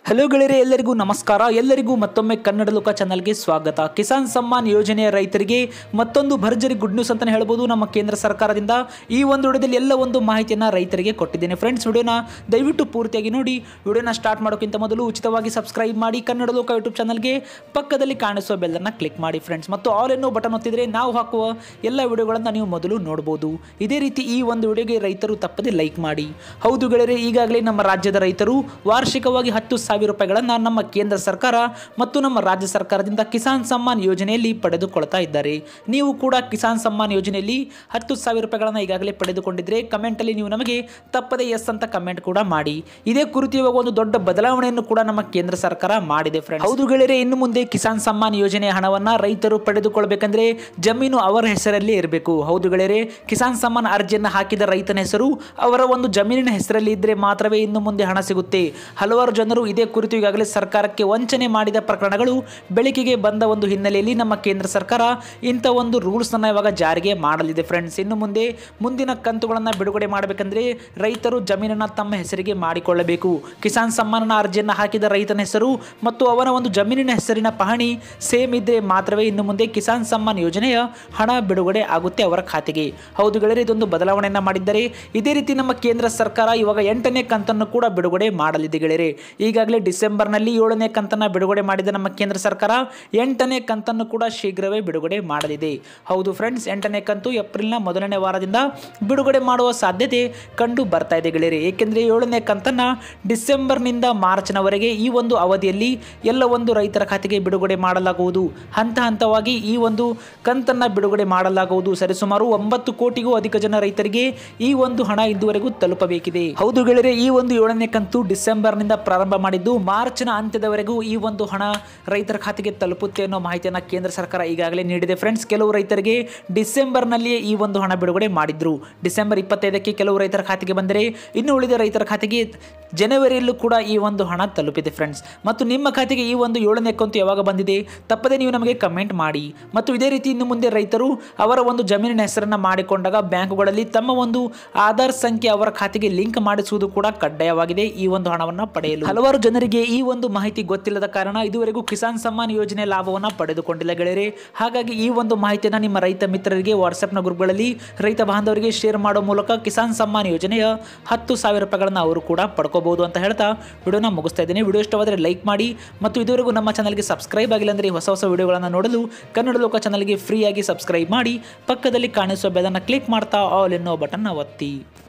Hello ಗೆಳೆಯರೇ, ಎಲ್ಲರಿಗೂ ನಮಸ್ಕಾರ. ಎಲ್ಲರಿಗೂ ಮತ್ತೊಮ್ಮೆ ಕನ್ನಡ ಲೋಕ ಚಾನಲ್ಗೆ ಸ್ವಾಗತ. ಕಿಸಾನ್ ಸಮ್ಮಾನ್ ಯೋಜನೆಯ ರೈತರಿಗೆ ಮತ್ತೊಂದು ಭರ್ಜರಿ ಗುಡ್ ನ್ಯೂಸ್ ಅಂತ ಹೇಳ್ಬೋದು ನಮ್ಮ ಕೇಂದ್ರ ಸರ್ಕಾರದಿಂದ. ಈ ಒಂದು ವಿಡಿಯೋದಲ್ಲಿ ಎಲ್ಲ ಒಂದು ಮಾಹಿತಿಯನ್ನು ರೈತರಿಗೆ ಕೊಟ್ಟಿದ್ದೇನೆ. ಫ್ರೆಂಡ್ಸ್, ವಿಡಿಯೋನ ದಯವಿಟ್ಟು ಪೂರ್ತಿಯಾಗಿ ನೋಡಿ. ವಿಡಿಯೋನ ಸ್ಟಾರ್ಟ್ ಮಾಡೋಕ್ಕಿಂತ ಮೊದಲು ಉಚಿತವಾಗಿ ಸಬ್ಸ್ಕ್ರೈಬ್ ಮಾಡಿ ಕನ್ನಡ ಲೋಕ ಯೂಟ್ಯೂಬ್ ಚಾನಲ್ಗೆ. ಪಕ್ಕದಲ್ಲಿ ಕಾಣಿಸುವ ಬೆಲ್ಲನ್ನು ಕ್ಲಿಕ್ ಮಾಡಿ ಫ್ರೆಂಡ್ಸ್. ಮತ್ತು ಆಲ್ ಎನ್ನೋ ಬಟನ್ ಒತ್ತಿದ್ರೆ ನಾವು ಹಾಕುವ ಎಲ್ಲ ವಿಡಿಯೋಗಳನ್ನು ನೀವು ಮೊದಲು ನೋಡಬಹುದು. ಇದೇ ರೀತಿ ಈ ಒಂದು ವಿಡಿಯೋಗೆ ರೈತರು ತಪ್ಪದೆ ಲೈಕ್ ಮಾಡಿ. ಹೌದು ಗೆಳೆಯರೇ, ಈಗಾಗಲೇ ನಮ್ಮ ರಾಜ್ಯದ ರೈತರು ವಾರ್ಷಿಕವಾಗಿ 10,000 ರೂಪಾಯಿಗಳನ್ನು ನಮ್ಮ ಕೇಂದ್ರ ಸರ್ಕಾರ ಮತ್ತು ನಮ್ಮ ರಾಜ್ಯ ಸರ್ಕಾರದಿಂದ ಕಿಸಾನ್ ಸಮ್ಮಾನ್ ಯೋಜನೆಯಲ್ಲಿ ಪಡೆದುಕೊಳ್ತಾ ಇದ್ದಾರೆ. ನೀವು ಕೂಡ ಕಿಸಾನ್ ಸಮ್ಮಾನ್ ಯೋಜನೆಯಲ್ಲಿ 10,000 ರೂಪಾಯಿಗಳನ್ನು ಈಗಾಗಲೇ ಪಡೆದುಕೊಂಡಿದ್ರೆ ಕಮೆಂಟಲ್ಲಿ ನೀವು ನಮಗೆ ತಪ್ಪದೆ ಎಸ್ ಅಂತ ಕಮೆಂಟ್ ಕೂಡ ಮಾಡಿ. ಇದೇ ಕುರಿತು ಇವಾಗ ಒಂದು ದೊಡ್ಡ ಬದಲಾವಣೆಯನ್ನು ಕೂಡ ನಮ್ಮ ಕೇಂದ್ರ ಸರ್ಕಾರ ಮಾಡಿದೆ ಫ್ರೆಂಡ್ಸ್. ಹೌದು ಗೆಳೆಯರೇ, ಇನ್ನು ಮುಂದೆ ಕಿಸಾನ್ ಸಮ್ಮಾನ್ ಯೋಜನೆಯ ಹಣವನ್ನು ರೈತರು ಪಡೆದುಕೊಳ್ಳಬೇಕಂದ್ರೆ ಜಮೀನು ಅವರ ಹೆಸರಲ್ಲಿ ಇರಬೇಕು. ಹೌದು ಗೆಳೆಯರೇ, ಕಿಸಾನ್ ಸಮ್ಮಾನ್ ಅರ್ಜಿಯನ್ನು ಹಾಕಿದ ರೈತನ ಹೆಸರು ಅವರ ಒಂದು ಜಮೀನಿನ ಹೆಸರಲ್ಲಿ ಇದ್ದರೆ ಮಾತ್ರವೇ ಇನ್ನು ಮುಂದೆ ಹಣ ಸಿಗುತ್ತೆ. ಹಲವಾರು ಜನರು ಇದೇ ಕುರಿತು ಈಗಾಗಲೇ ಸರ್ಕಾರಕ್ಕೆ ವಂಚನೆ ಮಾಡಿದ ಪ್ರಕರಣಗಳು ಬೆಳಕಿಗೆ ಬಂದ ಒಂದು ಹಿನ್ನೆಲೆಯಲ್ಲಿ ನಮ್ಮ ಕೇಂದ್ರ ಸರ್ಕಾರ ಇಂಥ ಒಂದು ರೂಲ್ಸ್ ಅನ್ನು ಇವಾಗ ಜಾರಿಗೆ ಮಾಡಲಿದೆ ಫ್ರೆಂಡ್ಸ್. ಇನ್ನು ಮುಂದೆ ಮುಂದಿನ ಕಂತುಗಳನ್ನು ಬಿಡುಗಡೆ ಮಾಡಬೇಕಂದ್ರೆ ರೈತರು ಜಮೀನನ್ನು ತಮ್ಮ ಹೆಸರಿಗೆ ಮಾಡಿಕೊಳ್ಳಬೇಕು. ಕಿಸಾನ್ ಸಮ್ಮಾನ ಅರ್ಜಿಯನ್ನು ಹಾಕಿದ ರೈತನ ಹೆಸರು ಮತ್ತು ಅವನ ಒಂದು ಜಮೀನಿನ ಹೆಸರಿನ ಪಹಣಿ ಸೇಮ್ ಇದ್ರೆ ಮಾತ್ರವೇ ಇನ್ನು ಮುಂದೆ ಕಿಸಾನ್ ಸಮ್ಮಾನ್ ಯೋಜನೆಯ ಹಣ ಬಿಡುಗಡೆ ಆಗುತ್ತೆ ಅವರ ಖಾತೆಗೆ. ಹೌದು ಗೆಳೆಯರೇ, ಇದೊಂದು ಬದಲಾವಣೆಯನ್ನು ಮಾಡಿದ್ದಾರೆ. ಇದೇ ರೀತಿ ನಮ್ಮ ಕೇಂದ್ರ ಸರ್ಕಾರ ಇವಾಗ 8ನೇ ಕಂತನ್ನು ಕೂಡ ಬಿಡುಗಡೆ ಮಾಡಲಿದೆ ಗೆಳೆಯರೇ. ಈಗಾಗಲೇ ಡಿಸೆಂಬರ್ನಲ್ಲಿ 7ನೇ ಕಂತನ್ನು ಬಿಡುಗಡೆ ಮಾಡಿದ ನಮ್ಮ ಕೇಂದ್ರ ಸರ್ಕಾರ 8ನೇ ಕಂತನ್ನು ಕೂಡ ಶೀಘ್ರವೇ ಬಿಡುಗಡೆ ಮಾಡಲಿದೆ. ಹೌದು ಫ್ರೆಂಡ್ಸ್, 8ನೇ ಕಂತು ಏಪ್ರಿಲ್ನ ಮೊದಲನೇ ವಾರದಿಂದ ಬಿಡುಗಡೆ ಮಾಡುವ ಸಾಧ್ಯತೆ ಕಂಡು ಬರ್ತಾ ಇದೆ ಗೆಳೆಯರೇ. ಏಕೆಂದರೆ 7ನೇ ಕಂತನ್ನು ಡಿಸೆಂಬರ್ನಿಂದ ಮಾರ್ಚ್ನವರೆಗೆ ಈ ಒಂದು ಅವಧಿಯಲ್ಲಿ ಎಲ್ಲ ಒಂದು ರೈತರ ಖಾತೆಗೆ ಬಿಡುಗಡೆ ಮಾಡಲಾಗುವುದು. ಹಂತ ಹಂತವಾಗಿ ಈ ಒಂದು ಕಂತನ್ನು ಬಿಡುಗಡೆ ಮಾಡಲಾಗುವುದು. ಸರಿಸುಮಾರು 9 ಕೋಟಿಗೂ ಅಧಿಕ ಜನ ರೈತರಿಗೆ ಈ ಒಂದು ಹಣ ಇದುವರೆಗೂ ತಲುಪಬೇಕಿದೆ. ಹೌದು ಗೆಳೆಯರೇ, ಈ ಒಂದು 7ನೇ ಕಂತು ಡಿಸೆಂಬರ್ನಿಂದ ಪ್ರಾರಂಭ ಮಾಡಿದ್ದು ಮಾರ್ಚ್ನ ಅಂತ್ಯದವರೆಗೂ ಈ ಒಂದು ಹಣ ರೈತರ ಖಾತೆಗೆ ತಲುಪುತ್ತೆ ಅನ್ನೋ ಮಾಹಿತಿಯನ್ನು ಕೇಂದ್ರ ಸರ್ಕಾರ ಈಗಾಗಲೇ ನೀಡಿದೆ ಫ್ರೆಂಡ್ಸ್. ಕೆಲವು ರೈತರಿಗೆ ಡಿಸೆಂಬರ್ನಲ್ಲಿಯೇ ಈ ಒಂದು ಹಣ ಬಿಡುಗಡೆ ಮಾಡಿದ್ರು. ಡಿಸೆಂಬರ್ 25ಕ್ಕೆ ಕೆಲವು ರೈತರ ಖಾತೆಗೆ ಬಂದರೆ ಇನ್ನು ಉಳಿದ ರೈತರ ಖಾತೆಗೆ ಜನವರಿಯಲ್ಲೂ ಕೂಡ ಈ ಒಂದು ಹಣ ತಲುಪಿದೆ ಫ್ರೆಂಡ್ಸ್. ಮತ್ತು ನಿಮ್ಮ ಖಾತೆಗೆ ಈ ಒಂದು 7ನೇ ಕಂತು ಯಾವಾಗ ಬಂದಿದೆ ತಪ್ಪದೆ ನೀವು ನಮಗೆ ಕಮೆಂಟ್ ಮಾಡಿ. ಮತ್ತು ಇದೇ ರೀತಿ ಇನ್ನು ಮುಂದೆ ರೈತರು ಅವರ ಒಂದು ಜಮೀನಿನ ಹೆಸರನ್ನು ಮಾಡಿಕೊಂಡಾಗ ಬ್ಯಾಂಕುಗಳಲ್ಲಿ ತಮ್ಮ ಒಂದು ಆಧಾರ್ ಸಂಖ್ಯೆ ಅವರ ಖಾತೆಗೆ ಲಿಂಕ್ ಮಾಡಿಸುವುದು ಕೂಡ ಕಡ್ಡಾಯವಾಗಿದೆ ಈ ಒಂದು ಹಣವನ್ನು ಪಡೆಯಲು. ಹಲವಾರು ಜನರಿಗೆ ಈ ಒಂದು ಮಾಹಿತಿ ಗೊತ್ತಿಲ್ಲದ ಕಾರಣ ಇದುವರೆಗೂ ಕಿಸಾನ್ ಸಮ್ಮಾನ್ ಯೋಜನೆ ಲಾಭವನ್ನು ಪಡೆದುಕೊಂಡಿಲ್ಲ ಗೆಳೆಯರೇ. ಹಾಗಾಗಿ ಈ ಒಂದು ಮಾಹಿತಿಯನ್ನು ನಿಮ್ಮ ರೈತ ಮಿತ್ರರಿಗೆ ವಾಟ್ಸ್ಆಪ್ನ ಗ್ರೂಪ್ಗಳಲ್ಲಿ ರೈತ ಬಾಂಧವರಿಗೆ ಶೇರ್ ಮಾಡೋ ಮೂಲಕ ಕಿಸಾನ್ ಸಮ್ಮಾನ್ ಯೋಜನೆಯ 10,000 ರೂಪಾಯಿಗಳನ್ನು ಅವರು ಕೂಡ ಪಡ್ಕೋಬಹುದು ಅಂತ ಹೇಳ್ತಾ ವಿಡಿಯೋನ ಮುಗಿಸ್ತಾ ಇದ್ದೀನಿ. ವಿಡಿಯೋ ಇಷ್ಟವಾದರೆ ಲೈಕ್ ಮಾಡಿ ಮತ್ತು ಇದುವರೆಗೂ ನಮ್ಮ ಚಾನಲ್ಗೆ ಸಬ್ಸ್ಕ್ರೈಬ್ ಆಗಿಲ್ಲ ಅಂದರೆ ಹೊಸ ಹೊಸ ವಿಡಿಯೋಗಳನ್ನು ನೋಡಲು ಕನ್ನಡ ಲೋಕ ಚಾನಲ್ಗೆ ಫ್ರೀಯಾಗಿ ಸಬ್ಸ್ಕ್ರೈಬ್ ಮಾಡಿ. ಪಕ್ಕದಲ್ಲಿ ಕಾಣಿಸುವ ಬೆಲ್ಲನ್ನು ಕ್ಲಿಕ್ ಮಾಡ್ತಾ ಆಲ್ ಎನ್ನೋ ಬಟನ್ನ ಒತ್ತಿ.